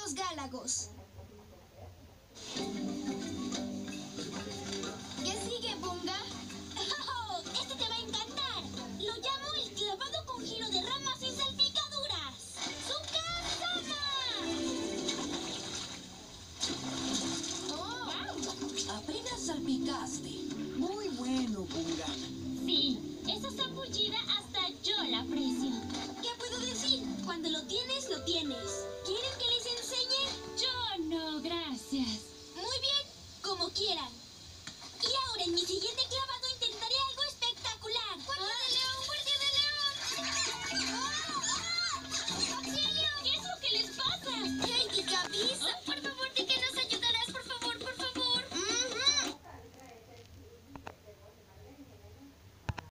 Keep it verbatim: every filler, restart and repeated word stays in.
los Gálagos. ¿Qué sigue, Bunga? ¡Oh! ¡Este te va a encantar!